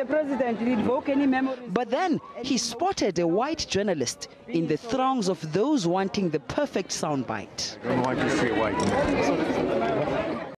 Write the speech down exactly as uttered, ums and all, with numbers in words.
the president did invoke any memories. But then he spotted a white journalist in the throngs of those wanting the perfect soundbite. I don't know why you see a white man.